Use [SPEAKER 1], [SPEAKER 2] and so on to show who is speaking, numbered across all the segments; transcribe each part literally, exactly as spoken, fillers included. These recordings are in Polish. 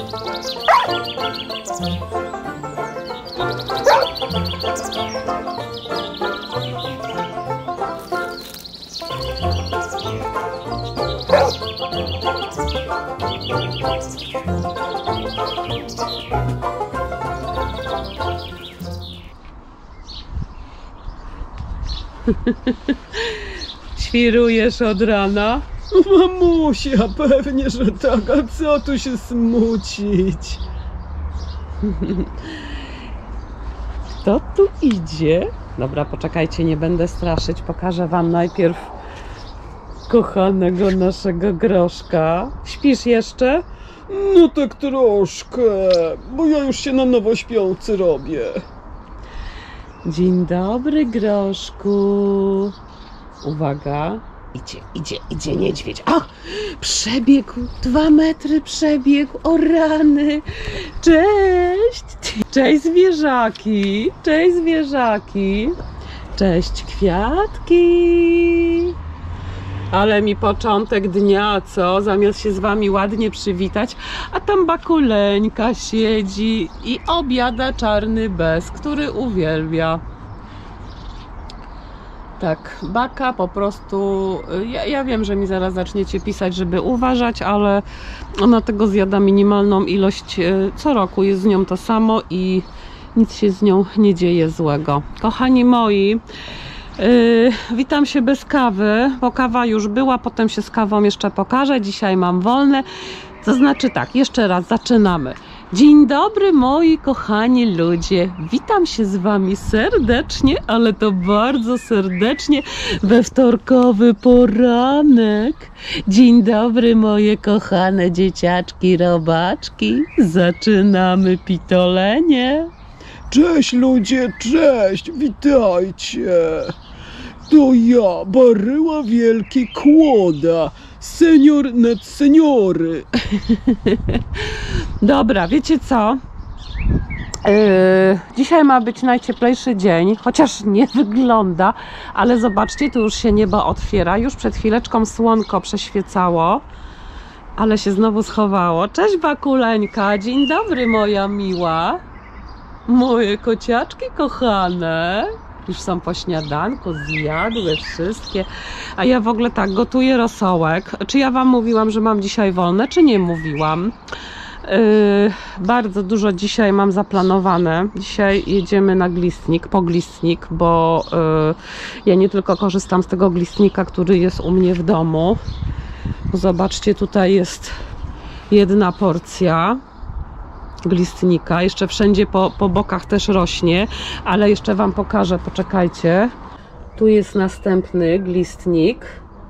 [SPEAKER 1] Świrujesz od rana?
[SPEAKER 2] Mamusia, pewnie, że tak, a co tu się smucić?
[SPEAKER 1] Kto tu idzie? Dobra, poczekajcie, nie będę straszyć. Pokażę wam najpierw kochanego naszego Groszka. Śpisz jeszcze?
[SPEAKER 2] No tak troszkę, bo ja już się na nowo śpiący robię.
[SPEAKER 1] Dzień dobry, Groszku. Uwaga. Idzie, idzie, idzie niedźwiedź. Ach, przebiegł, dwa metry przebiegł, o rany. Cześć, cześć zwierzaki, cześć zwierzaki, cześć kwiatki. Ale mi początek dnia, co? Zamiast się z wami ładnie przywitać, a tam Bakuleńka siedzi i obiada czarny bez, który uwielbia. Tak, Baka po prostu, ja, ja wiem, że mi zaraz zaczniecie pisać, żeby uważać, ale ona tego zjada minimalną ilość co roku, jest z nią to samo i nic się z nią nie dzieje złego. Kochani moi, yy, witam się bez kawy, bo kawa już była, potem się z kawą jeszcze pokażę, dzisiaj mam wolne, to znaczy tak, jeszcze raz zaczynamy. Dzień dobry moi kochani ludzie, witam się z wami serdecznie, ale to bardzo serdecznie we wtorkowy poranek. Dzień dobry moje kochane dzieciaczki, robaczki, zaczynamy pitolenie.
[SPEAKER 2] Cześć ludzie, cześć, witajcie. To ja, Baryła Wielki Kłoda, senior nad seniory.
[SPEAKER 1] Dobra, wiecie co? Yy, dzisiaj ma być najcieplejszy dzień, chociaż nie wygląda, ale zobaczcie, tu już się niebo otwiera. Już przed chwileczką słonko przeświecało, ale się znowu schowało. Cześć Bakuleńka, dzień dobry moja miła. Moje kociaczki kochane. Już są po śniadanku, zjadły wszystkie. A ja w ogóle tak, gotuję rosołek. Czy ja wam mówiłam, że mam dzisiaj wolne, czy nie mówiłam? Yy, bardzo dużo dzisiaj mam zaplanowane. Dzisiaj jedziemy na glistnik, po glistnik, bo yy, ja nie tylko korzystam z tego glistnika, który jest u mnie w domu. Zobaczcie, tutaj jest jedna porcja glistnika, jeszcze wszędzie po, po bokach też rośnie, ale jeszcze wam pokażę, poczekajcie. Tu jest następny glistnik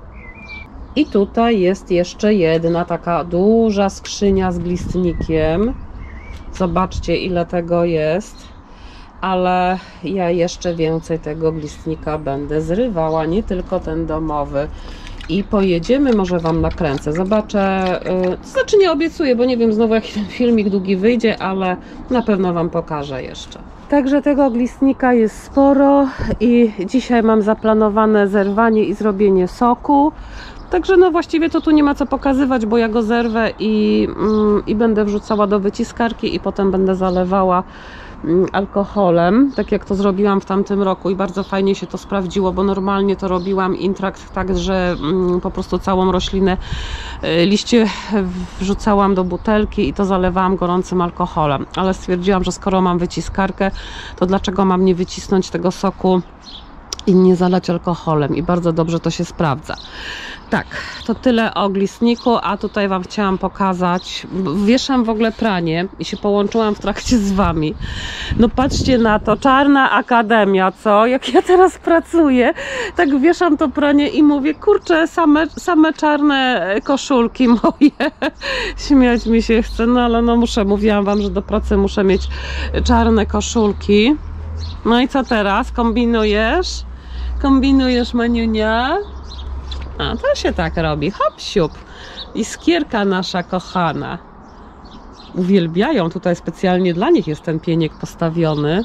[SPEAKER 1] i tutaj jest jeszcze jedna taka duża skrzynia z glistnikiem. Zobaczcie, ile tego jest, ale ja jeszcze więcej tego glistnika będę zrywała, nie tylko ten domowy. I pojedziemy, może wam nakręcę, zobaczę, yy, to znaczy nie obiecuję, bo nie wiem znowu jaki ten filmik długi wyjdzie, ale na pewno wam pokażę jeszcze. Także tego glistnika jest sporo i dzisiaj mam zaplanowane zerwanie i zrobienie soku. Także no właściwie to tu nie ma co pokazywać, bo ja go zerwę i, mm, i będę wrzucała do wyciskarki i potem będę zalewała alkoholem, tak jak to zrobiłam w tamtym roku i bardzo fajnie się to sprawdziło, bo normalnie to robiłam intrakt tak, że mm, po prostu całą roślinę, y, liście wrzucałam do butelki i to zalewałam gorącym alkoholem, ale stwierdziłam, że skoro mam wyciskarkę, to dlaczego mam nie wycisnąć tego soku i nie zalać alkoholem i bardzo dobrze to się sprawdza. Tak, to tyle o glistniku, a tutaj wam chciałam pokazać, wieszam w ogóle pranie i się połączyłam w trakcie z wami. No patrzcie na to, Czarna Akademia, co? Jak ja teraz pracuję, tak wieszam to pranie i mówię, kurczę, same, same czarne koszulki moje. Śmiać mi się chce, no ale no muszę, mówiłam wam, że do pracy muszę mieć czarne koszulki. No i co teraz? Kombinujesz? Kombinujesz, Maniunia? A to się tak robi, hop siup. Iskierka nasza kochana. Uwielbiają, tutaj specjalnie dla nich jest ten pieniek postawiony.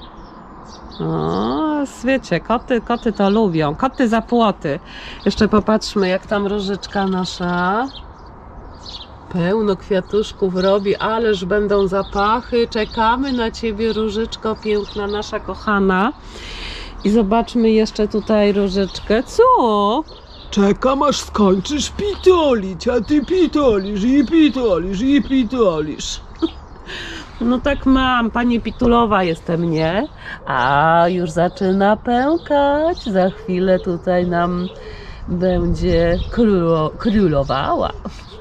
[SPEAKER 1] O, wiecie, koty, koty to lubią. Koty za płoty. Jeszcze popatrzmy, jak tam Różyczka nasza. pełno kwiatuszków robi, ależ będą zapachy. Czekamy na ciebie, Różyczko piękna, nasza kochana. I zobaczmy jeszcze tutaj Różyczkę. Co?
[SPEAKER 2] Czekam, aż skończysz pitolić, a ty pitolisz i pitolisz i pitolisz.
[SPEAKER 1] No tak mam, pani Pitulowa jestem, nie? A już zaczyna pękać. Za chwilę tutaj nam będzie królo, królowała.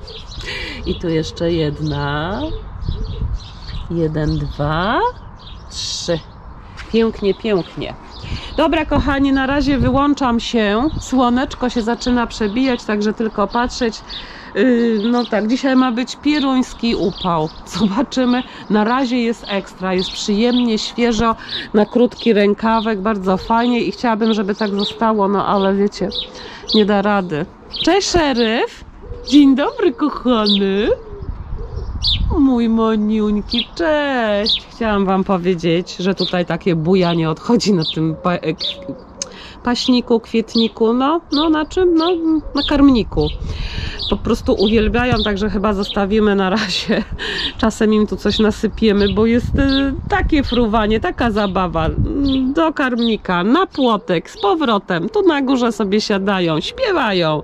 [SPEAKER 1] I tu jeszcze jedna. Jeden, dwa, trzy. Pięknie, pięknie. Dobra, kochani, na razie wyłączam się. Słoneczko się zaczyna przebijać, także tylko patrzeć. Yy, no tak, dzisiaj ma być pieruński upał. Zobaczymy. Na razie jest ekstra, jest przyjemnie, świeżo, na krótki rękawek, bardzo fajnie i chciałabym, żeby tak zostało, no ale wiecie, nie da rady. Cześć, szeryf! Dzień dobry, kochany! Mój moniuńki, cześć! Chciałam wam powiedzieć, że tutaj takie bujanie odchodzi na tym pa paśniku, kwietniku, no, no na czym? No, na karmniku. Po prostu uwielbiają, także chyba zostawimy na razie. Czasem im tu coś nasypiemy, bo jest y, takie fruwanie, taka zabawa. Do karmnika, na płotek, z powrotem. Tu na górze sobie siadają, śpiewają,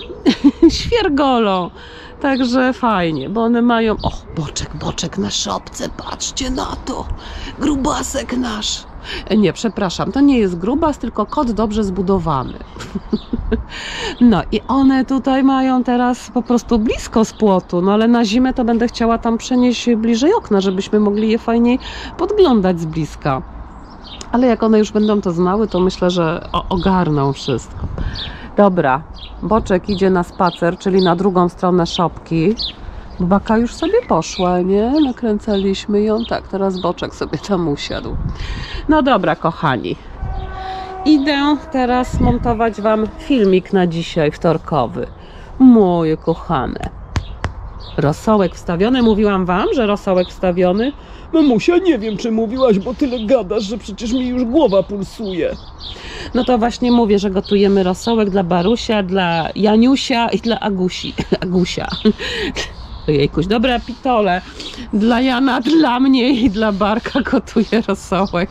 [SPEAKER 1] świergolą. Także fajnie, bo one mają... O, boczek, boczek na szopce, patrzcie na to. Grubasek nasz. Nie, przepraszam, to nie jest grubas, tylko kot dobrze zbudowany. No i one tutaj mają teraz po prostu blisko z płotu, no ale na zimę to będę chciała tam przenieść bliżej okna, żebyśmy mogli je fajniej podglądać z bliska. Ale jak one już będą to znały, to myślę, że ogarną wszystko. Dobra, boczek idzie na spacer, czyli na drugą stronę szopki. Bubaka już sobie poszła, nie? Nakręcaliśmy ją. Tak, teraz boczek sobie tam usiadł. No dobra, kochani. Idę teraz montować wam filmik na dzisiaj wtorkowy. Moje kochane. Rosołek wstawiony. Mówiłam wam, że rosołek wstawiony?
[SPEAKER 2] Mamusia, nie wiem, czy mówiłaś, bo tyle gadasz, że przecież mi już głowa pulsuje.
[SPEAKER 1] No to właśnie mówię, że gotujemy rosołek dla Barusia, dla Janiusia i dla Agusi. Agusia. Ojejkuś, dobra pitole. Dla Jana, dla mnie i dla Barka gotuję rosołek.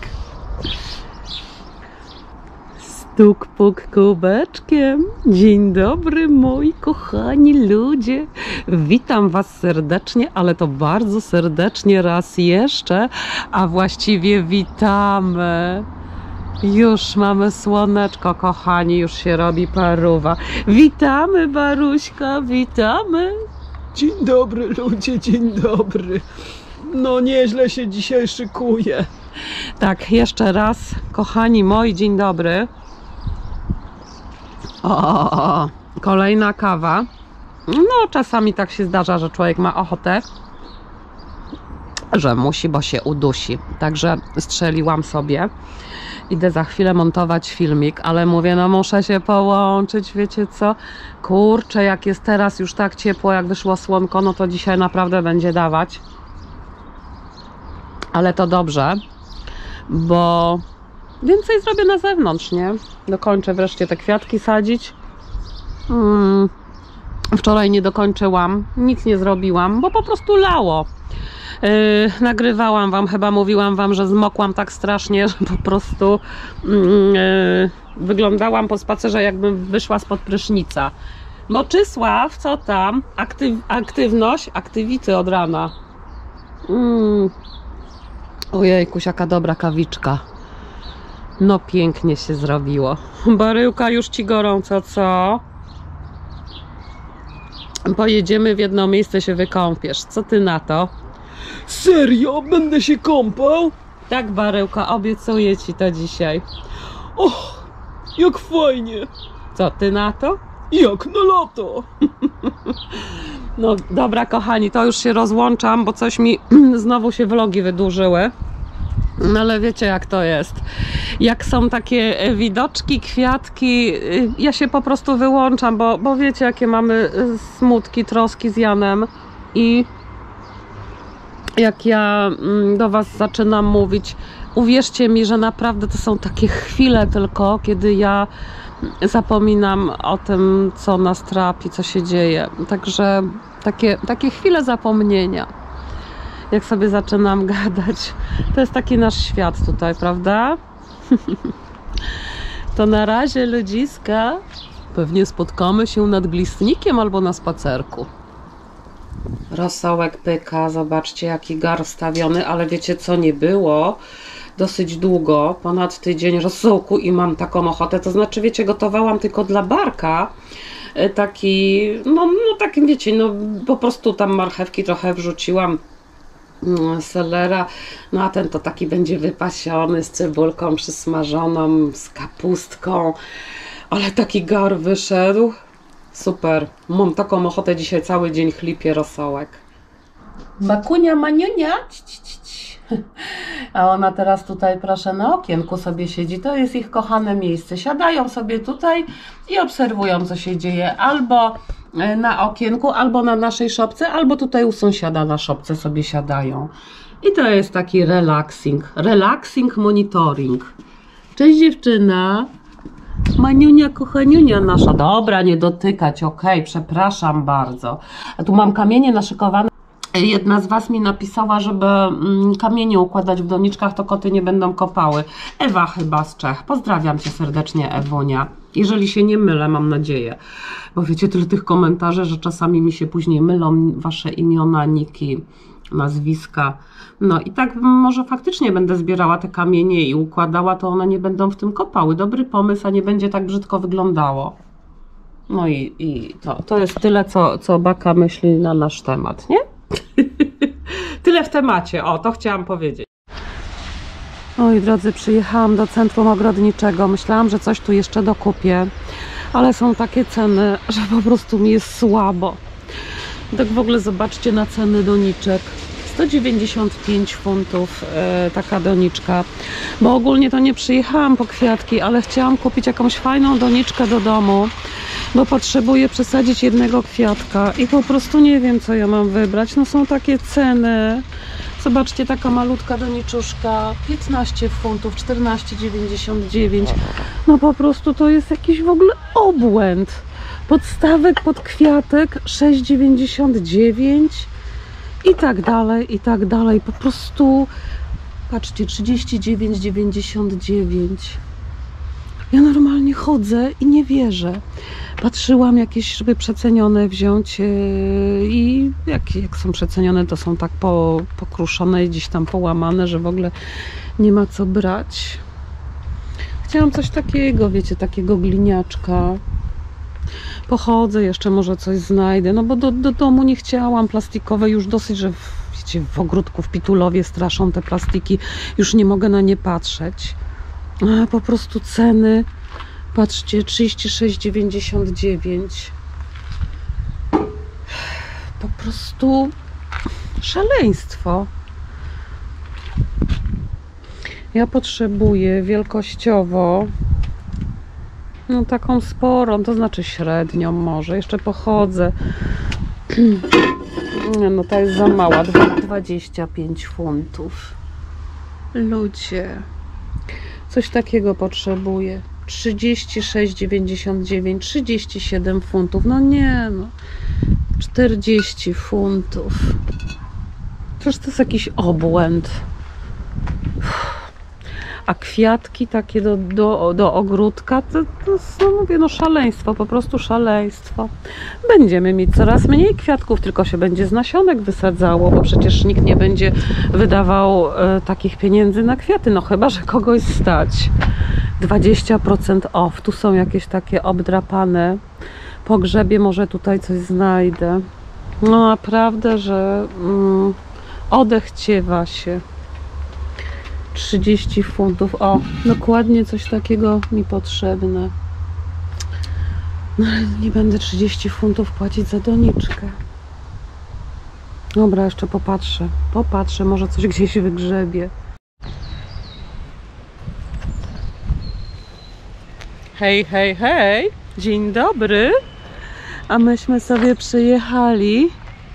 [SPEAKER 1] Stuk puk kubeczkiem. Dzień dobry, moi kochani ludzie. Witam was serdecznie, ale to bardzo serdecznie raz jeszcze, a właściwie witamy. Już mamy słoneczko, kochani, już się robi paruwa. Witamy, Baruśka, witamy.
[SPEAKER 2] Dzień dobry, ludzie, dzień dobry. No nieźle się dzisiaj szykuje.
[SPEAKER 1] Tak, jeszcze raz, kochani moi, dzień dobry. O, kolejna kawa. No, czasami tak się zdarza, że człowiek ma ochotę, że musi, bo się udusi. Także strzeliłam sobie. Idę za chwilę montować filmik, ale mówię, no muszę się połączyć, wiecie co? Kurczę, jak jest teraz już tak ciepło, jak wyszło słonko, no to dzisiaj naprawdę będzie dawać. Ale to dobrze, bo więcej zrobię na zewnątrz, nie? Dokończę wreszcie te kwiatki sadzić. Hmm. Wczoraj nie dokończyłam, nic nie zrobiłam, bo po prostu lało. Yy, nagrywałam wam, chyba mówiłam wam, że zmokłam tak strasznie, że po prostu yy, wyglądałam po spacerze, jakbym wyszła spod prysznica. Moczysław, co tam? Aktyw aktywność? Aktywity od rana. Mm. Ojejkuś, jaka dobra kawiczka. No pięknie się zrobiło. Baryłka, już ci gorąco, co? Pojedziemy w jedno miejsce, się wykąpiesz. Co ty na to?
[SPEAKER 2] Serio? Będę się kąpał?
[SPEAKER 1] Tak, Baryłka, obiecuję ci to dzisiaj.
[SPEAKER 2] Och, jak fajnie.
[SPEAKER 1] Co ty na to?
[SPEAKER 2] Jak na lato.
[SPEAKER 1] No dobra, kochani, to już się rozłączam, bo coś mi znowu się vlogi wydłużyły. No ale wiecie, jak to jest. Jak są takie widoczki, kwiatki, ja się po prostu wyłączam, bo, bo wiecie, jakie mamy smutki, troski z Janem. I jak ja do was zaczynam mówić, uwierzcie mi, że naprawdę to są takie chwile tylko, kiedy ja zapominam o tym, co nas trapi, co się dzieje. Także takie, takie chwile zapomnienia. Jak sobie zaczynam gadać. To jest taki nasz świat tutaj, prawda? To na razie, ludziska. Pewnie spotkamy się nad glistnikiem albo na spacerku. Rosołek pyka, zobaczcie jaki gar wstawiony, ale wiecie co, nie było dosyć długo, ponad tydzień rosołku i mam taką ochotę, to znaczy wiecie, gotowałam tylko dla Barka, taki, no, no takim wiecie, no po prostu tam marchewki trochę wrzuciłam, selera, no a ten to taki będzie wypasiony z cebulką przysmażoną, z kapustką, ale taki gar wyszedł. Super, mam taką ochotę, dzisiaj cały dzień chlipie rosołek. Bakunia, Maniunia, ci, ci, ci, ci. A ona teraz tutaj, proszę, na okienku sobie siedzi, to jest ich kochane miejsce. Siadają sobie tutaj i obserwują, co się dzieje, albo na okienku, albo na naszej szopce, albo tutaj u sąsiada na szopce sobie siadają. I to jest taki relaxing, relaxing monitoring. Cześć dziewczyna. Maniunia, kochaniunia nasza. Dobra, nie dotykać, okej, okay, przepraszam bardzo. A tu mam kamienie naszykowane. Jedna z Was mi napisała, żeby kamienie układać w doniczkach, to koty nie będą kopały. Ewa chyba z Czech. Pozdrawiam Cię serdecznie, Ewunia. Jeżeli się nie mylę, mam nadzieję. Bo wiecie, tyle tych komentarzy, że czasami mi się później mylą Wasze imiona, niki, nazwiska. No i tak może faktycznie będę zbierała te kamienie i układała, to one nie będą w tym kopały. Dobry pomysł, a nie będzie tak brzydko wyglądało. No i, i to, to jest tyle, co, co Baka myśli na nasz temat, nie? Tyle w temacie, o, to chciałam powiedzieć. Oj, drodzy, przyjechałam do centrum ogrodniczego. Myślałam, że coś tu jeszcze dokupię, ale są takie ceny, że po prostu mi jest słabo. Tak w ogóle zobaczcie na ceny doniczek. sto dziewięćdziesiąt pięć funtów e, taka doniczka, bo ogólnie to nie przyjechałam po kwiatki, ale chciałam kupić jakąś fajną doniczkę do domu, bo potrzebuję przesadzić jednego kwiatka i po prostu nie wiem, co ja mam wybrać. No są takie ceny. Zobaczcie, taka malutka doniczuszka, piętnaście funtów, czternaście dziewięćdziesiąt dziewięć. No po prostu to jest jakiś w ogóle obłęd. Podstawek pod kwiatek sześć dziewięćdziesiąt dziewięć i tak dalej, i tak dalej. Po prostu, patrzcie, trzydzieści dziewięć dziewięćdziesiąt dziewięć. Ja normalnie chodzę i nie wierzę. Patrzyłam jakieś, żeby przecenione wziąć yy, i jak, jak są przecenione, to są tak po, pokruszone i gdzieś tam połamane, że w ogóle nie ma co brać. Chciałam coś takiego, wiecie, takiego gliniaczka. Pochodzę jeszcze, może coś znajdę, no bo do, do domu nie chciałam plastikowe, już dosyć, że w, wiecie, w ogródku w Pitulowie straszą te plastiki, już nie mogę na nie patrzeć. A po prostu ceny, patrzcie, trzydzieści sześć dziewięćdziesiąt dziewięć. Po prostu szaleństwo. Ja potrzebuję wielkościowo, no taką sporą, to znaczy średnią może, jeszcze pochodzę. Nie, no ta jest za mała, dwadzieścia pięć funtów. Ludzie, coś takiego potrzebuję. trzydzieści sześć dziewięćdziesiąt dziewięć, trzydzieści siedem funtów, no nie no, czterdzieści funtów. Przecież to jest jakiś obłęd. A kwiatki takie do, do, do ogródka, to, to no mówię, no szaleństwo, po prostu szaleństwo. Będziemy mieć coraz mniej kwiatków, tylko się będzie z nasionek wysadzało, bo przecież nikt nie będzie wydawał e, takich pieniędzy na kwiaty, no chyba że kogoś stać. dwadzieścia procent off, tu są jakieś takie obdrapane. Po grzebie może tutaj coś znajdę. No naprawdę, że mm, odechciewa się. trzydzieści funtów. O, dokładnie coś takiego mi potrzebne. No ale nie będę trzydzieści funtów płacić za doniczkę. Dobra, jeszcze popatrzę. Popatrzę, może coś gdzieś wygrzebie. Hej, hej, hej. Dzień dobry. A myśmy sobie przyjechali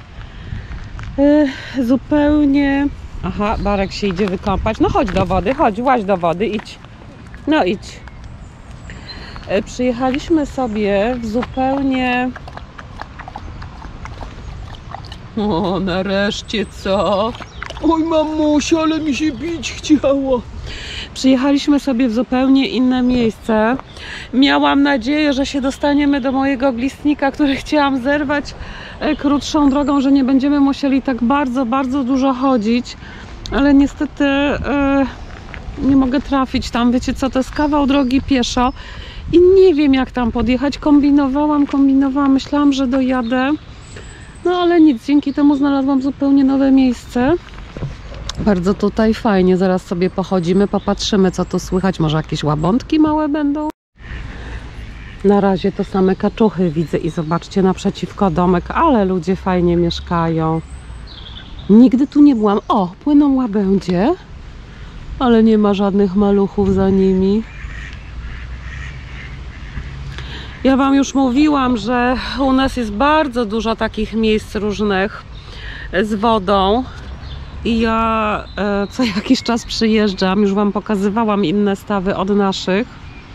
[SPEAKER 1] yy, zupełnie... Aha, Barek się idzie wykąpać. No chodź do wody, chodź, łaź do wody, idź. No idź. E, przyjechaliśmy sobie w zupełnie O, nareszcie co?
[SPEAKER 2] Oj, mamusia, ale mi się pić chciało.
[SPEAKER 1] Przyjechaliśmy sobie w zupełnie inne miejsce. Miałam nadzieję, że się dostaniemy do mojego glistnika, który chciałam zerwać e, krótszą drogą, że nie będziemy musieli tak bardzo, bardzo dużo chodzić. Ale niestety e, nie mogę trafić tam. Wiecie co, to jest kawał drogi pieszo i nie wiem jak tam podjechać. Kombinowałam, kombinowałam, myślałam, że dojadę. No ale nic, dzięki temu znalazłam zupełnie nowe miejsce. Bardzo tutaj fajnie, zaraz sobie pochodzimy, popatrzymy co tu słychać, może jakieś łabątki małe będą. Na razie to same kaczuchy widzę i zobaczcie naprzeciwko domek, ale ludzie fajnie mieszkają. Nigdy tu nie byłam. O, płyną łabędzie, ale nie ma żadnych maluchów za nimi. Ja wam już mówiłam, że u nas jest bardzo dużo takich miejsc różnych z wodą. I ja e, co jakiś czas przyjeżdżam, już wam pokazywałam inne stawy od naszych.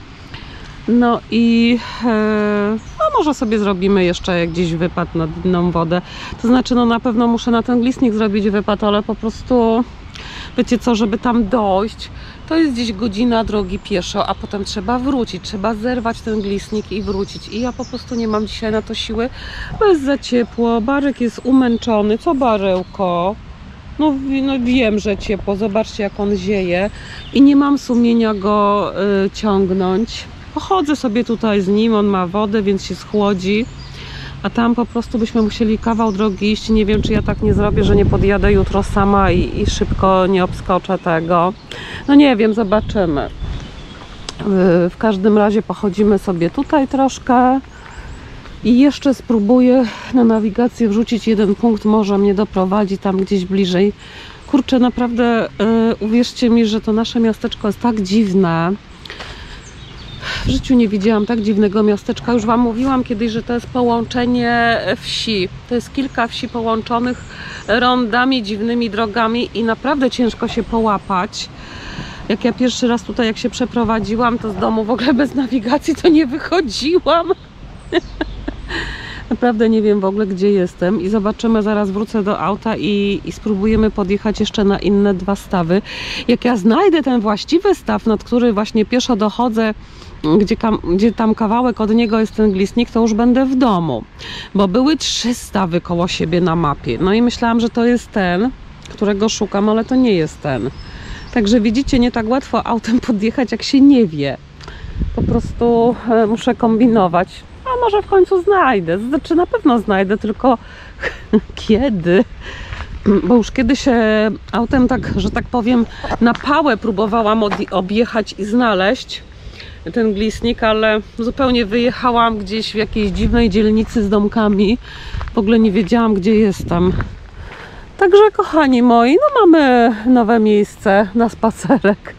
[SPEAKER 1] No i e, no może sobie zrobimy jeszcze gdzieś wypad na inną wodę. To znaczy, no na pewno muszę na ten glistnik zrobić wypad, ale po prostu wiecie co, żeby tam dojść, to jest gdzieś godzina drogi pieszo, a potem trzeba wrócić, trzeba zerwać ten glistnik i wrócić. I ja po prostu nie mam dzisiaj na to siły, bo jest za ciepło, Barek jest umęczony. Co Barełko? No, no wiem, że ciepło, zobaczcie jak on zieje i nie mam sumienia go y, ciągnąć. Pochodzę sobie tutaj z nim, on ma wodę, więc się schłodzi, a tam po prostu byśmy musieli kawał drogi iść. Nie wiem, czy ja tak nie zrobię, że nie podjadę jutro sama i, i szybko nie obskoczę tego. No nie wiem, zobaczymy. Y, w każdym razie pochodzimy sobie tutaj troszkę. I jeszcze spróbuję na nawigację wrzucić jeden punkt, może mnie doprowadzi tam gdzieś bliżej. Kurczę, naprawdę yy, uwierzcie mi, że to nasze miasteczko jest tak dziwne. W życiu nie widziałam tak dziwnego miasteczka. Już wam mówiłam kiedyś, że to jest połączenie wsi. To jest kilka wsi połączonych rondami, dziwnymi drogami i naprawdę ciężko się połapać. Jak ja pierwszy raz tutaj, jak się przeprowadziłam, to z domu w ogóle bez nawigacji to nie wychodziłam. Naprawdę nie wiem w ogóle gdzie jestem i zobaczymy, zaraz wrócę do auta i, i spróbujemy podjechać jeszcze na inne dwa stawy. Jak ja znajdę ten właściwy staw, nad który właśnie pieszo dochodzę, gdzie, kam, gdzie tam kawałek od niego jest ten glistnik, to już będę w domu, bo były trzy stawy koło siebie na mapie. No i myślałam, że to jest ten, którego szukam, ale to nie jest ten. Także widzicie, nie tak łatwo autem podjechać, jak się nie wie. Po prostu e, muszę kombinować. A może w końcu znajdę. Znaczy na pewno znajdę, tylko kiedy? Bo już kiedyś e, autem tak, że tak powiem, na pałę próbowałam objechać i znaleźć ten glistnik, ale zupełnie wyjechałam gdzieś w jakiejś dziwnej dzielnicy z domkami. W ogóle nie wiedziałam, gdzie jestem. Także kochani moi, no mamy nowe miejsce na spacerek.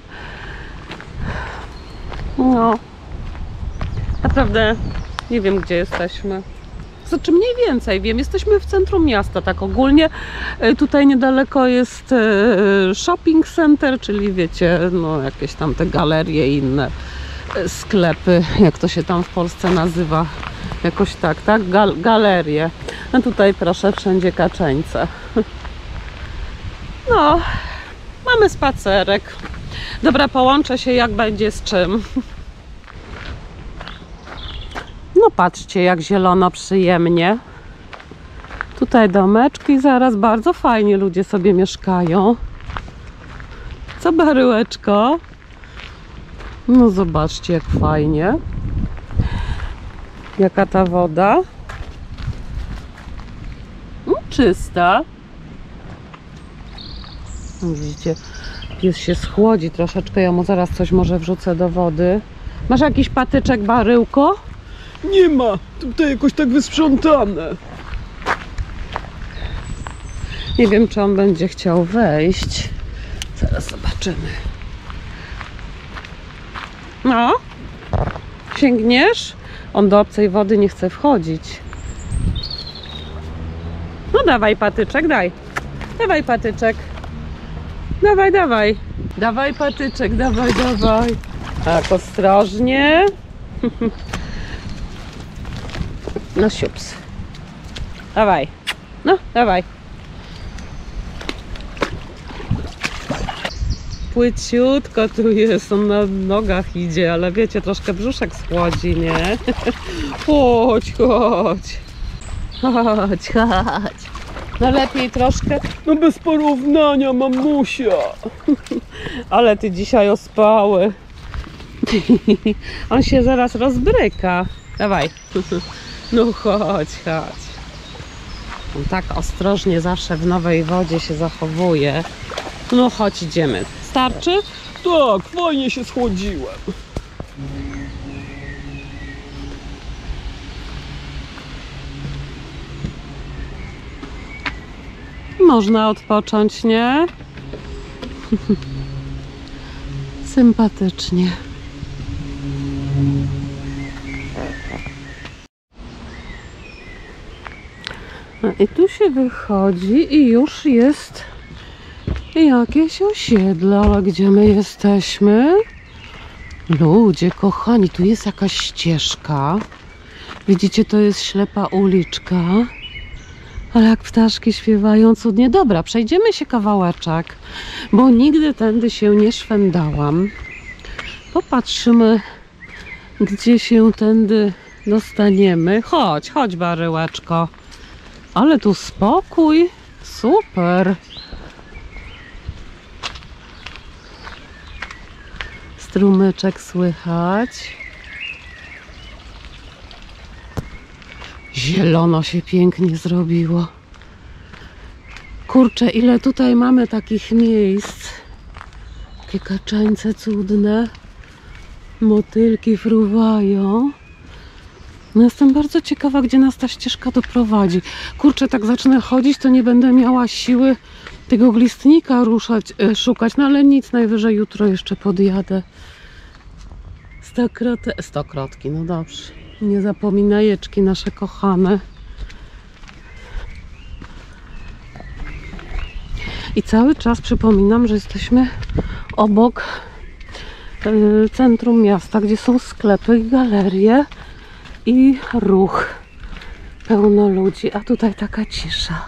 [SPEAKER 1] No. Naprawdę nie wiem, gdzie jesteśmy. Znaczy mniej więcej wiem, jesteśmy w centrum miasta, tak ogólnie. Tutaj niedaleko jest shopping center, czyli wiecie, no jakieś tam te galerie i inne sklepy, jak to się tam w Polsce nazywa. Jakoś tak, tak? Gal galerie. No tutaj proszę, wszędzie kaczeńce. No, mamy spacerek. Dobra, połączę się jak będzie z czym. No patrzcie, jak zielono, przyjemnie. Tutaj domeczki zaraz, bardzo fajnie ludzie sobie mieszkają. Co Baryłeczko? No zobaczcie, jak fajnie. Jaka ta woda? No, czysta. Widzicie, pies się schłodzi troszeczkę. Ja mu zaraz coś może wrzucę do wody. Masz jakiś patyczek, Baryłko?
[SPEAKER 2] Nie ma, tutaj jakoś tak wysprzątane.
[SPEAKER 1] Nie wiem, czy on będzie chciał wejść. Zaraz zobaczymy. No, sięgniesz? On do obcej wody nie chce wchodzić. No dawaj patyczek, daj. Dawaj patyczek. Dawaj, dawaj. Dawaj patyczek, dawaj, dawaj. Tak, ostrożnie. No siups. Dawaj. No, dawaj. Płyciutko tu jest, on na nogach idzie, ale wiecie, troszkę brzuszek schłodzi, nie? Chodź, chodź. Chodź, chodź. No lepiej troszkę.
[SPEAKER 2] No bez porównania, mamusia.
[SPEAKER 1] Ale ty dzisiaj ospały. On się zaraz rozbryka. Dawaj. No chodź, chodź. On tak ostrożnie zawsze w nowej wodzie się zachowuje. No chodź, idziemy. Starczy?
[SPEAKER 2] Tak, fajnie się schłodziłem.
[SPEAKER 1] Można odpocząć, nie? Sympatycznie. No i tu się wychodzi i już jest jakieś osiedle, ale gdzie my jesteśmy? Ludzie kochani, tu jest jakaś ścieżka. Widzicie, to jest ślepa uliczka. Ale jak ptaszki śpiewają cudnie. Dobra, przejdziemy się kawałeczek, bo nigdy tędy się nie szwendałam. Popatrzymy, gdzie się tędy dostaniemy. Chodź, chodź, baryłeczko. Ale tu spokój. Super. Strumyczek słychać. Zielono się pięknie zrobiło. Kurczę, ile tutaj mamy takich miejsc. Takie kaczańce cudne. Motylki fruwają. No jestem bardzo ciekawa, gdzie nas ta ścieżka doprowadzi. Kurczę, tak zacznę chodzić, to nie będę miała siły tego glistnika ruszać, e, szukać. No ale nic, najwyżej jutro jeszcze podjadę. Stokrote, stokrotki, no dobrze. Nie zapominajeczki nasze kochane. I cały czas przypominam, że jesteśmy obok y, centrum miasta, gdzie są sklepy i galerie i ruch. Pełno ludzi, a tutaj taka cisza.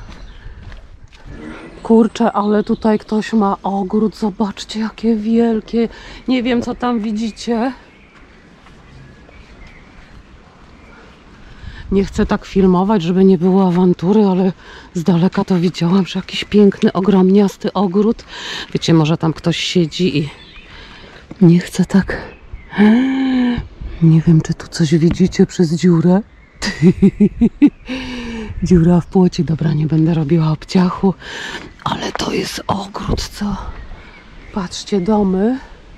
[SPEAKER 1] Kurczę, ale tutaj ktoś ma ogród. Zobaczcie, jakie wielkie. Nie wiem, co tam widzicie. Nie chcę tak filmować, żeby nie było awantury, ale z daleka to widziałam, że jakiś piękny, ogromniasty ogród. Wiecie, może tam ktoś siedzi i nie chcę tak... Nie wiem, czy tu coś widzicie przez dziurę. Dziura w płocie. Dobra, nie będę robiła obciachu, ale to jest ogród, co? Patrzcie, domy.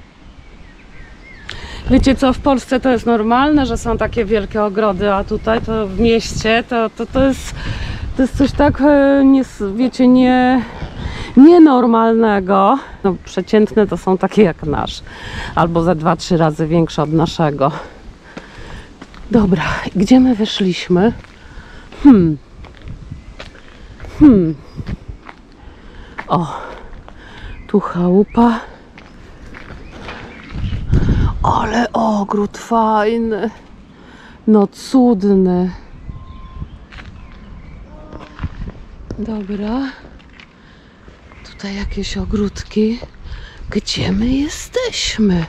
[SPEAKER 1] Wiecie co, w Polsce to jest normalne, że są takie wielkie ogrody, a tutaj to w mieście to, to, to, jest, to jest coś tak, nie, wiecie, nie, nienormalnego. No, przeciętne to są takie jak nasz, albo za dwa, trzy razy większe od naszego. Dobra, gdzie my wyszliśmy? Hmm. Hmm. O, tu chałupa. Ale ogród fajny. No cudny. Dobra. Tutaj jakieś ogródki. Gdzie my jesteśmy?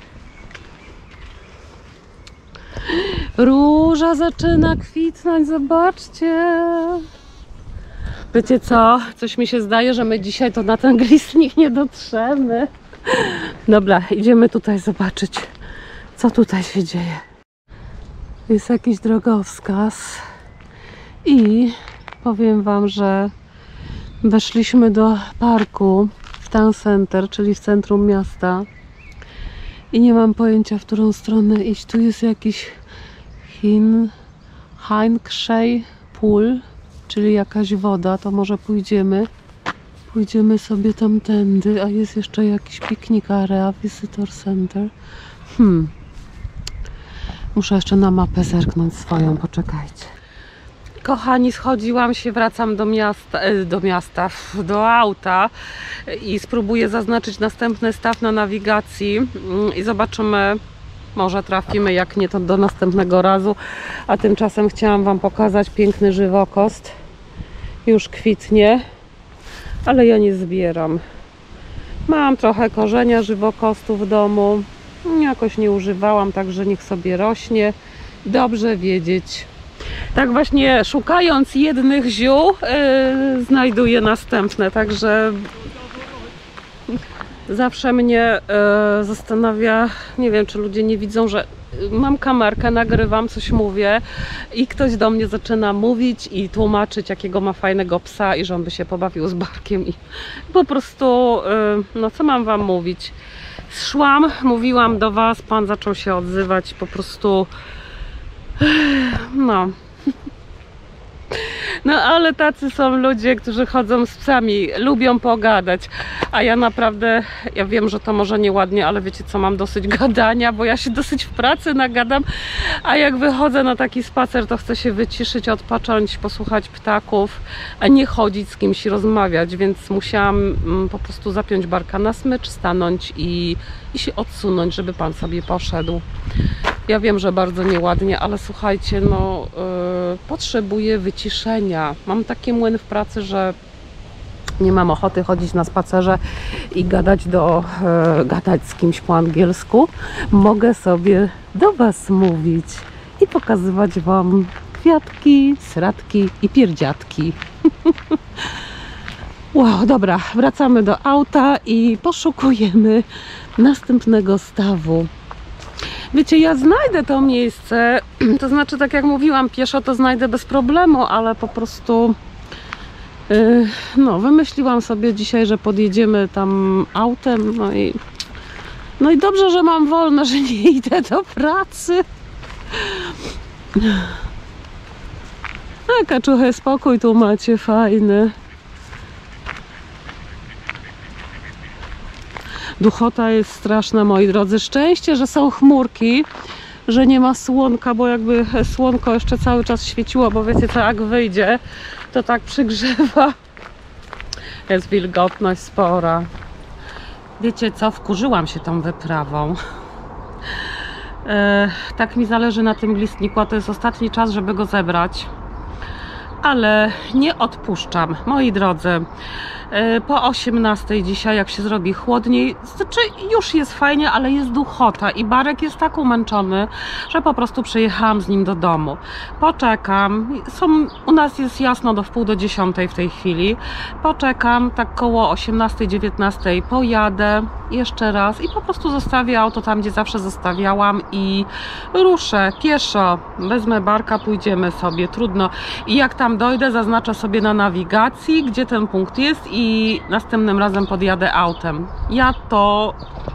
[SPEAKER 1] Róża zaczyna kwitnąć, zobaczcie. Wiecie co? Coś mi się zdaje, że my dzisiaj to na ten glistnik nie dotrzemy. Dobra, idziemy tutaj zobaczyć, co tutaj się dzieje. Jest jakiś drogowskaz i powiem wam, że weszliśmy do parku w Town Center, czyli w centrum miasta i nie mam pojęcia, w którą stronę iść. Tu jest jakiś Hin, Hinkshey Pool, czyli jakaś woda, to może pójdziemy. Pójdziemy sobie tamtędy, a jest jeszcze jakiś piknik area, visitor center. Hmm. Muszę jeszcze na mapę zerknąć swoją, poczekajcie. Kochani, schodziłam się, wracam do miasta, do miasta, do auta i spróbuję zaznaczyć następny staw na nawigacji i zobaczymy, może trafimy, jak nie to do następnego razu. A tymczasem chciałam wam pokazać piękny żywokost już kwitnie, ale ja nie zbieram. Mam trochę korzenia żywokostu w domu, jakoś nie używałam, także niech sobie rośnie. Dobrze wiedzieć. Tak właśnie szukając jednych ziół yy, znajduję następne, także zawsze mnie yy, zastanawia, nie wiem, czy ludzie nie widzą, że mam kamerkę, nagrywam, coś mówię i ktoś do mnie zaczyna mówić i tłumaczyć, jakiego ma fajnego psa i że on by się pobawił z Barkiem i po prostu, yy, no co mam wam mówić? Szłam, mówiłam do was, pan zaczął się odzywać, po prostu no no ale tacy są ludzie, którzy chodzą z psami, lubią pogadać, a ja naprawdę, ja wiem, że to może nieładnie, ale wiecie co, mam dosyć gadania, bo ja się dosyć w pracy nagadam, a jak wychodzę na taki spacer, to chcę się wyciszyć, odpocząć, posłuchać ptaków, a nie chodzić z kimś i rozmawiać, więc musiałam mm, po prostu zapiąć Barka na smycz, stanąć i, i się odsunąć, żeby pan sobie poszedł. Ja wiem, że bardzo nieładnie, ale słuchajcie, no yy, potrzebuję wyciszenia. Mam taki młyn w pracy, że nie mam ochoty chodzić na spacerze i gadać, do, yy, gadać z kimś po angielsku. Mogę sobie do was mówić i pokazywać wam kwiatki, sradki i pierdziatki. Wow, dobra, wracamy do auta i poszukujemy następnego stawu. Wiecie, ja znajdę to miejsce, to znaczy, tak jak mówiłam, pieszo to znajdę bez problemu, ale po prostu yy, no, wymyśliłam sobie dzisiaj, że podjedziemy tam autem, no i no i dobrze, że mam wolne, że nie idę do pracy. A kaczuchy, spokój tu macie fajny. Duchota jest straszna, moi drodzy. Szczęście, że są chmurki, że nie ma słonka, bo jakby słonko jeszcze cały czas świeciło, bo wiecie co, jak wyjdzie, to tak przygrzewa. Jest wilgotność spora. Wiecie co, wkurzyłam się tą wyprawą. E, tak mi zależy na tym listniku, a to jest ostatni czas, żeby go zebrać. Ale nie odpuszczam, moi drodzy. Po osiemnastej dzisiaj, jak się zrobi chłodniej, znaczy już jest fajnie, ale jest duchota i Barek jest tak umęczony, że po prostu przyjechałam z nim do domu. Poczekam, są, u nas jest jasno do wpół do dziesiątej w tej chwili. Poczekam, tak koło osiemnastej, dziewiętnastej pojadę jeszcze raz i po prostu zostawię auto tam, gdzie zawsze zostawiałam i ruszę pieszo. Wezmę Barka, pójdziemy sobie, trudno. I jak tam dojdę, zaznaczę sobie na nawigacji, gdzie ten punkt jest i następnym razem podjadę autem. Ja to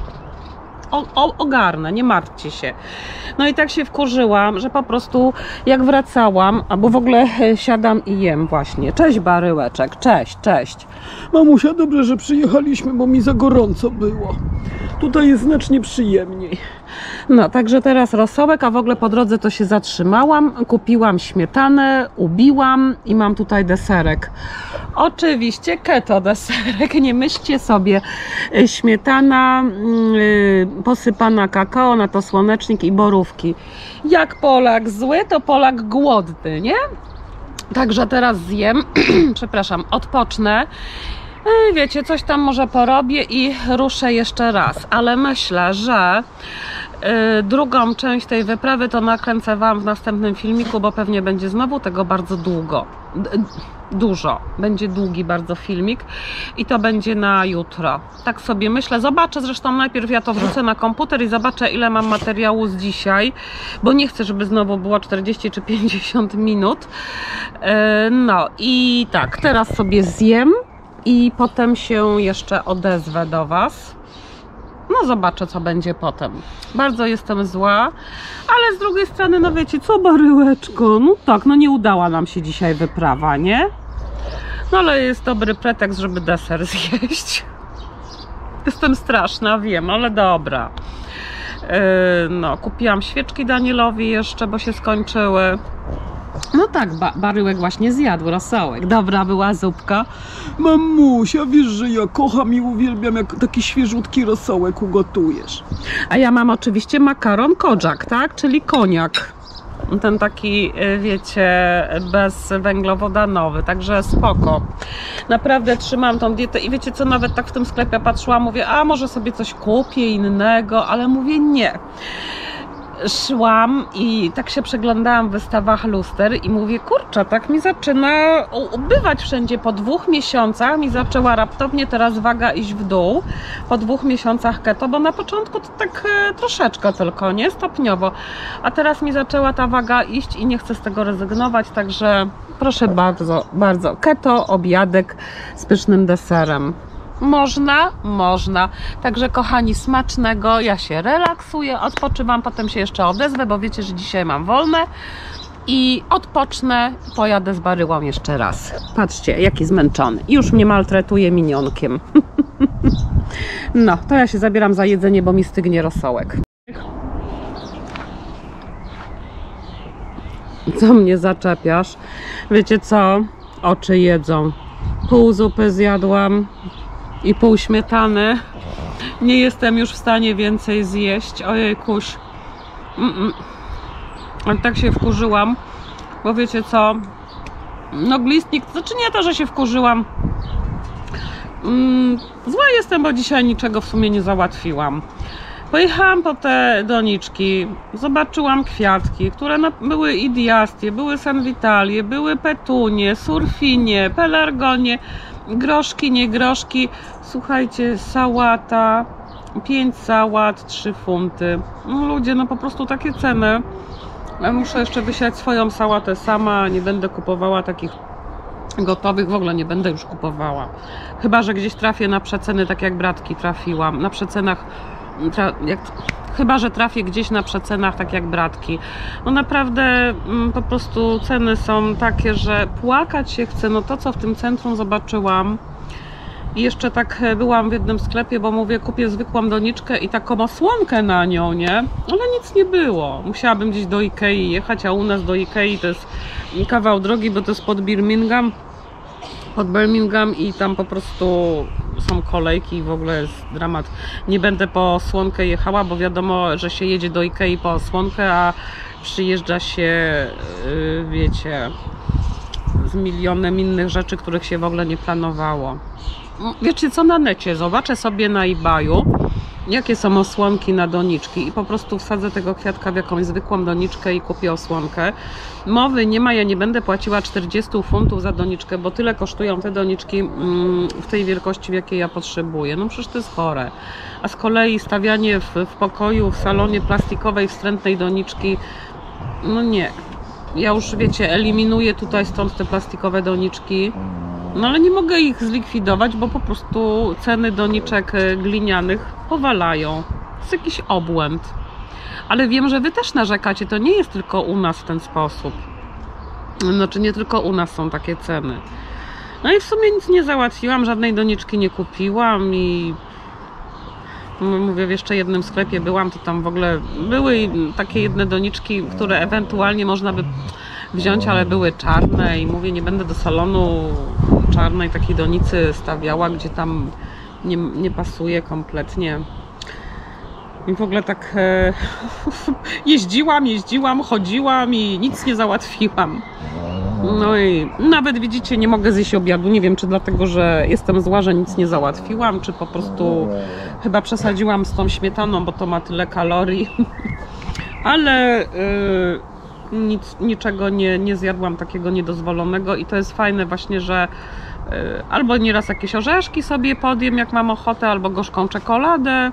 [SPEAKER 1] o, o, ogarnę, nie martwcie się. No i tak się wkurzyłam, że po prostu jak wracałam, albo w ogóle siadam i jem właśnie. Cześć Baryłeczek, cześć, cześć.
[SPEAKER 2] Mamusia, dobrze, że przyjechaliśmy, bo mi za gorąco było. Tutaj jest znacznie przyjemniej.
[SPEAKER 1] No, także teraz rosołek, a w ogóle po drodze to się zatrzymałam, kupiłam śmietanę, ubiłam i mam tutaj deserek. Oczywiście keto deserek, nie myślcie sobie, śmietana yy, posypana kakao, na to słonecznik i borówki. Jak Polak zły, to Polak głodny, nie? Także teraz zjem, przepraszam, odpocznę. Wiecie, coś tam może porobię i ruszę jeszcze raz, ale myślę, że y, drugą część tej wyprawy to nakręcę wam w następnym filmiku, bo pewnie będzie znowu tego bardzo długo, D dużo, będzie długi bardzo filmik i to będzie na jutro. Tak sobie myślę, zobaczę, zresztą najpierw ja to wrzucę na komputer i zobaczę, ile mam materiału z dzisiaj, bo nie chcę, żeby znowu było czterdzieści czy pięćdziesiąt minut. Y, no i tak, teraz sobie zjem i potem się jeszcze odezwę do was. No zobaczę, co będzie potem. Bardzo jestem zła, ale z drugiej strony, no wiecie co, Baryłeczko, no tak, no nie udała nam się dzisiaj wyprawa, nie? No ale jest dobry pretekst, żeby deser zjeść. Jestem straszna, wiem, ale dobra. Yy, no, kupiłam świeczki Danielowi jeszcze, bo się skończyły. No tak, ba Baryłek właśnie zjadł rosołek. Dobra była zupka.
[SPEAKER 2] Mamusia, wiesz, że ja kocham i uwielbiam, jak taki świeżutki rosołek ugotujesz.
[SPEAKER 1] A ja mam oczywiście makaron Kodżak, tak? Czyli koniak. ten taki, wiecie, bezwęglowodanowy, także spoko. Naprawdę trzymam tą dietę i wiecie co, nawet tak w tym sklepie patrzyłam, mówię, a może sobie coś kupię innego, ale mówię nie. Szłam i tak się przeglądałam w wystawach luster i mówię, kurczę, tak mi zaczyna ubywać wszędzie. Po dwóch miesiącach mi zaczęła raptownie teraz waga iść w dół, po dwóch miesiącach keto, bo na początku to tak e, troszeczkę tylko, nie? Stopniowo. A teraz mi zaczęła ta waga iść i nie chcę z tego rezygnować, także proszę bardzo, bardzo. Keto, obiadek z pysznym deserem. Można, można. Także kochani, smacznego. Ja się relaksuję, odpoczywam, potem się jeszcze odezwę, bo wiecie, że dzisiaj mam wolne. I odpocznę, pojadę z baryłą jeszcze raz. Patrzcie, jaki zmęczony. Już mnie maltretuje minionkiem. No, to ja się zabieram za jedzenie, bo mi stygnie rosołek. Co mnie zaczepiasz? Wiecie co? Oczy jedzą. Pół zupy zjadłam i pół śmietany. Nie jestem już w stanie więcej zjeść. Ojejkuś. Mm -mm. Ale tak się wkurzyłam, bo wiecie co? No glistnik, znaczy nie to, że się wkurzyłam. Mm, zła jestem, bo dzisiaj niczego w sumie nie załatwiłam. Pojechałam po te doniczki, zobaczyłam kwiatki, które były i diastie, były sanwitalie, były petunie, surfinie, pelargonie, groszki, nie groszki. Słuchajcie, sałata, pięć sałat, trzy funty. No ludzie, no po prostu takie ceny. Ja muszę jeszcze wysiać swoją sałatę sama, nie będę kupowała takich gotowych, w ogóle nie będę już kupowała. Chyba że gdzieś trafię na przeceny, tak jak bratki trafiłam. Na przecenach, tra, jak, chyba że trafię gdzieś na przecenach, tak jak bratki. No naprawdę mm, po prostu ceny są takie, że płakać się chce. No to, co w tym centrum zobaczyłam. I jeszcze tak byłam w jednym sklepie, bo mówię, kupię zwykłą doniczkę i taką osłonkę na nią, nie? Ale nic nie było. Musiałabym gdzieś do Ikei jechać, a u nas do Ikei to jest kawał drogi, bo to jest pod Birmingham. Pod Birmingham i tam po prostu są kolejki i w ogóle jest dramat. Nie będę po osłonkę jechała, bo wiadomo, że się jedzie do Ikei po osłonkę, a przyjeżdża się, yy, wiecie, z milionem innych rzeczy, których się w ogóle nie planowało. Wiecie co, na necie zobaczę sobie na eBayu, jakie są osłonki na doniczki i po prostu wsadzę tego kwiatka w jakąś zwykłą doniczkę i kupię osłonkę. Mowy nie ma, ja nie będę płaciła czterdzieści funtów za doniczkę, bo tyle kosztują te doniczki w tej wielkości, w jakiej ja potrzebuję. No przecież to jest chore. A z kolei stawianie w, w pokoju, w salonie plastikowej, wstrętnej doniczki, no nie. Ja już, wiecie, eliminuję tutaj stąd te plastikowe doniczki. No ale nie mogę ich zlikwidować, bo po prostu ceny doniczek glinianych powalają. To jest jakiś obłęd. Ale wiem, że wy też narzekacie, to nie jest tylko u nas w ten sposób. Znaczy nie tylko u nas są takie ceny. No i w sumie nic nie załatwiłam, żadnej doniczki nie kupiłam i mówię, w jeszcze jednym sklepie byłam, to tam w ogóle były takie jedne doniczki, które ewentualnie można by wziąć, ale były czarne i mówię, nie będę do salonu czarnej takiej donicy stawiała, gdzie tam nie, nie pasuje kompletnie. I w ogóle tak e, jeździłam, jeździłam, chodziłam i nic nie załatwiłam. No i nawet widzicie, nie mogę zjeść obiadu. Nie wiem, czy dlatego, że jestem zła, że nic nie załatwiłam, czy po prostu chyba przesadziłam z tą śmietaną, bo to ma tyle kalorii. Ale yy, nic, niczego nie, nie zjadłam takiego niedozwolonego i to jest fajne właśnie, że yy, albo nieraz jakieś orzeszki sobie podjem, jak mam ochotę, albo gorzką czekoladę.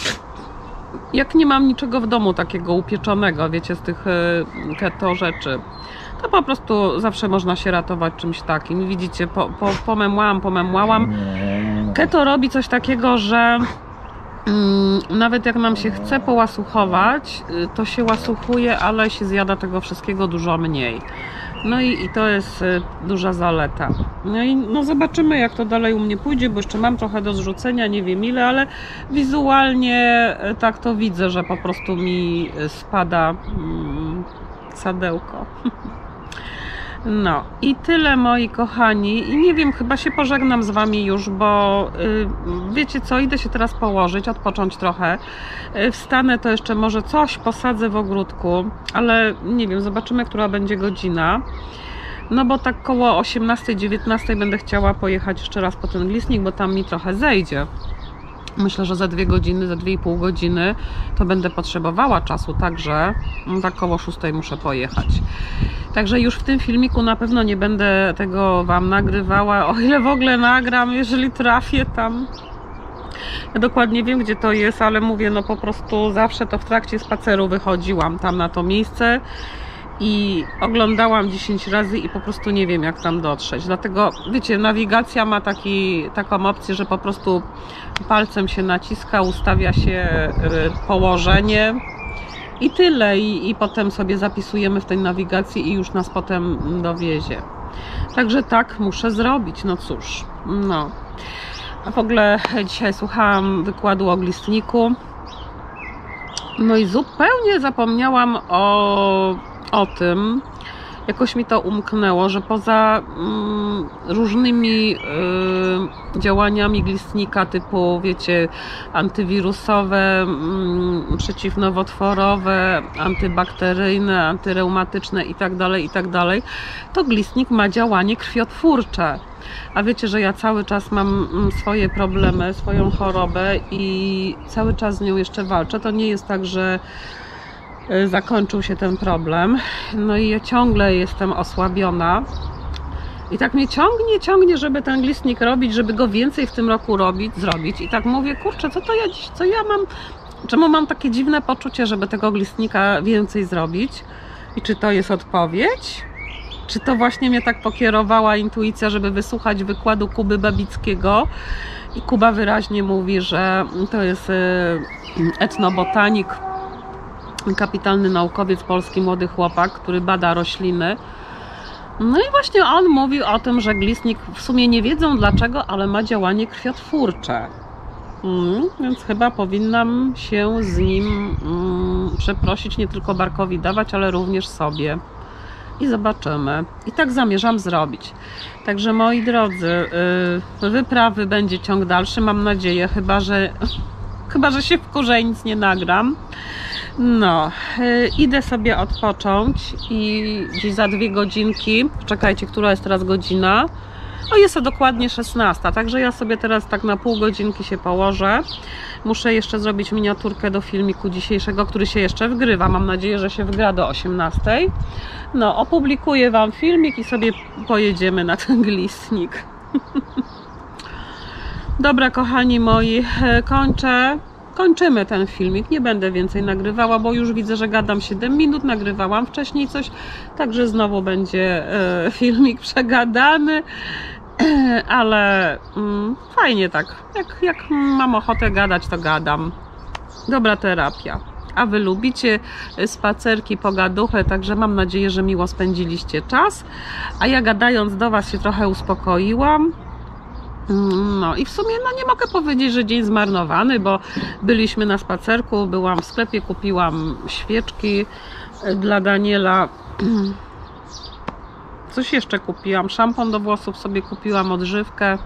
[SPEAKER 1] Jak nie mam niczego w domu takiego upieczonego, wiecie, z tych yy, keto rzeczy, to po prostu zawsze można się ratować czymś takim. Widzicie, po, po, pomemłałam, pomemłałam. Keto robi coś takiego, że mm, nawet jak nam się chce połasuchować, to się łasuchuje, ale się zjada tego wszystkiego dużo mniej. No i, i to jest y, duża zaleta. No i no zobaczymy, jak to dalej u mnie pójdzie, bo jeszcze mam trochę do zrzucenia, nie wiem ile, ale wizualnie y, tak to widzę, że po prostu mi spada y, sadełko. No i tyle, moi kochani, i nie wiem, chyba się pożegnam z wami już, bo yy, wiecie co, idę się teraz położyć, odpocząć trochę, yy, wstanę, to jeszcze może coś posadzę w ogródku, ale nie wiem, zobaczymy, która będzie godzina, no bo tak koło osiemnastej dziewiętnastej będę chciała pojechać jeszcze raz po ten glistnik, bo tam mi trochę zejdzie. Myślę, że za dwie godziny, za dwie i pół godziny to będę potrzebowała czasu, także tak koło szóstej muszę pojechać. Także już w tym filmiku na pewno nie będę tego wam nagrywała, o ile w ogóle nagram, jeżeli trafię tam. Ja dokładnie wiem, gdzie to jest, ale mówię, no po prostu zawsze to w trakcie spaceru wychodziłam tam na to miejsce i oglądałam dziesięć razy i po prostu nie wiem, jak tam dotrzeć. Dlatego, wiecie, nawigacja ma taki, taką opcję, że po prostu palcem się naciska, ustawia się położenie i tyle. I, i potem sobie zapisujemy w tej nawigacji i już nas potem dowiezie. Także tak muszę zrobić, no cóż. No. A w ogóle dzisiaj słuchałam wykładu o glistniku. No i zupełnie zapomniałam o o tym, jakoś mi to umknęło, że poza mm, różnymi y, działaniami glistnika typu, wiecie, antywirusowe, mm, przeciwnowotworowe, antybakteryjne, antyreumatyczne itd., itd., to glistnik ma działanie krwiotwórcze. A wiecie, że ja cały czas mam swoje problemy, swoją chorobę i cały czas z nią jeszcze walczę. To nie jest tak, że zakończył się ten problem, no i ja ciągle jestem osłabiona i tak mnie ciągnie, ciągnie, żeby ten glistnik robić, żeby go więcej w tym roku robić, zrobić i tak mówię, kurczę, co to ja dziś, co ja mam, czemu mam takie dziwne poczucie, żeby tego glistnika więcej zrobić i czy to jest odpowiedź? Czy to właśnie mnie tak pokierowała intuicja, żeby wysłuchać wykładu Kuby Babickiego i Kuba wyraźnie mówi, że to jest etnobotanik, kapitalny naukowiec polski, młody chłopak, który bada rośliny. No i właśnie on mówił o tym, że glistnik, w sumie nie wiedzą dlaczego, ale ma działanie krwiotwórcze. Mm, więc chyba powinnam się z nim mm, przeprosić, nie tylko Barkowi dawać, ale również sobie. I zobaczymy. I tak zamierzam zrobić. Także moi drodzy, yy, wyprawy będzie ciąg dalszy, mam nadzieję, chyba że, chyba, że się wkurzę i nic nie nagram. No, yy, idę sobie odpocząć i gdzieś za dwie godzinki, czekajcie, która jest teraz godzina? O, jest to dokładnie szesnasta, także ja sobie teraz tak na pół godzinki się położę. Muszę jeszcze zrobić miniaturkę do filmiku dzisiejszego, który się jeszcze wgrywa. Mam nadzieję, że się wgra do osiemnastej. No, opublikuję wam filmik i sobie pojedziemy na ten glistnik. Dobra, kochani moi, kończę. Kończymy ten filmik, nie będę więcej nagrywała, bo już widzę, że gadam siedem minut, nagrywałam wcześniej coś, także znowu będzie e, filmik przegadany, e, ale mm, fajnie tak, jak, jak mam ochotę gadać, to gadam. Dobra terapia. A wy lubicie spacerki, pogaduchy, także mam nadzieję, że miło spędziliście czas, a ja gadając do was się trochę uspokoiłam. No i w sumie no nie mogę powiedzieć, że dzień zmarnowany, bo byliśmy na spacerku, byłam w sklepie, kupiłam świeczki dla Daniela. Coś jeszcze kupiłam, szampon do włosów sobie kupiłam, odżywkę.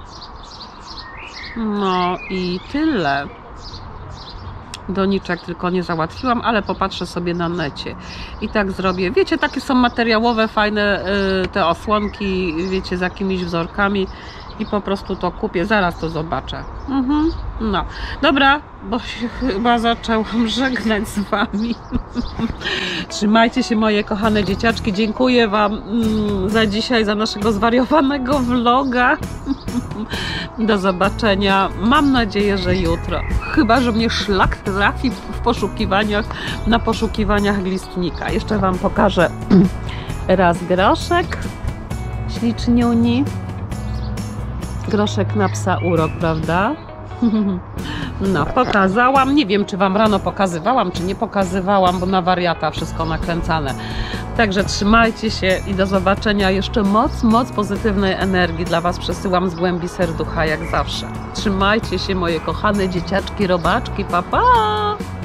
[SPEAKER 1] No i tyle. Doniczek tylko nie załatwiłam, ale popatrzę sobie na necie i tak zrobię. Wiecie, takie są materiałowe, fajne te osłonki, wiecie, z jakimiś wzorkami. I po prostu to kupię, zaraz to zobaczę. Mhm. No, dobra, bo się chyba zaczęłam żegnać z wami. Trzymajcie się, moje kochane dzieciaczki. Dziękuję wam mm, za dzisiaj, za naszego zwariowanego vloga. Do zobaczenia. Mam nadzieję, że jutro. Chyba że mnie szlak trafi w poszukiwaniach, na poszukiwaniach glistnika. Jeszcze wam pokażę raz groszek. Śliczniuni. Groszek na psa urok, prawda? No, pokazałam. Nie wiem, czy wam rano pokazywałam, czy nie pokazywałam, bo na wariata wszystko nakręcane. Także trzymajcie się i do zobaczenia. Jeszcze moc, moc pozytywnej energii dla was przesyłam z głębi serducha, jak zawsze. Trzymajcie się, moje kochane dzieciaczki, robaczki. Pa, pa!